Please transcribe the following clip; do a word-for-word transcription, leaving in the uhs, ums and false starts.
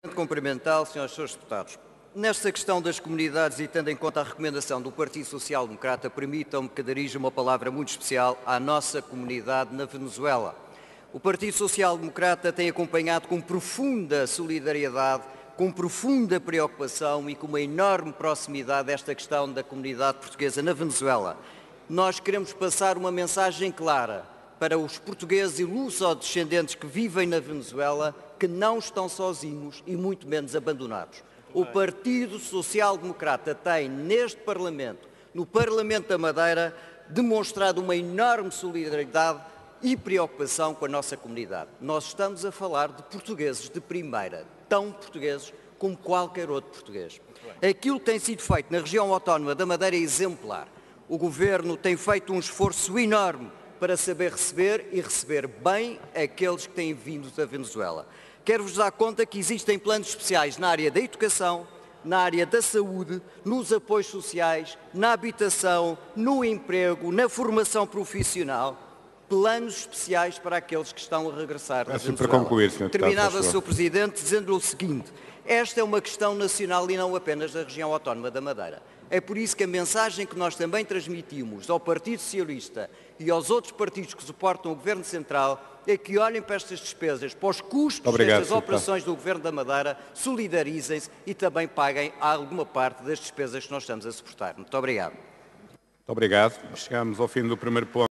Cumprimentar, senhoras e senhores deputados. Nesta questão das comunidades e tendo em conta a recomendação do Partido Social Democrata, permitam-me que dirija uma palavra muito especial à nossa comunidade na Venezuela. O Partido Social Democrata tem acompanhado com profunda solidariedade, com profunda preocupação e com uma enorme proximidade esta questão da comunidade portuguesa na Venezuela. Nós queremos passar uma mensagem clara para os portugueses e luso-descendentes que vivem na Venezuela, que não estão sozinhos e muito menos abandonados. O Partido Social Democrata tem, neste Parlamento, no Parlamento da Madeira, demonstrado uma enorme solidariedade e preocupação com a nossa comunidade. Nós estamos a falar de portugueses de primeira, tão portugueses como qualquer outro português. Aquilo que tem sido feito na região autónoma da Madeira é exemplar. O Governo tem feito um esforço enorme para saber receber e receber bem aqueles que têm vindo da Venezuela. Quero-vos dar conta que existem planos especiais na área da educação, na área da saúde, nos apoios sociais, na habitação, no emprego, na formação profissional, planos especiais para aqueles que estão a regressar da Venezuela. Para concluir, senhor Deputado, Terminava, senhor Presidente, dizendo-lhe o seguinte: esta é uma questão nacional e não apenas da região autónoma da Madeira. É por isso que a mensagem que nós também transmitimos ao Partido Socialista e aos outros partidos que suportam o Governo Central é que olhem para estas despesas, para os custos Obrigado, destas operações do Governo da Madeira, solidarizem-se e também paguem alguma parte das despesas que nós estamos a suportar. Muito obrigado. Muito obrigado. Chegamos ao fim do primeiro ponto.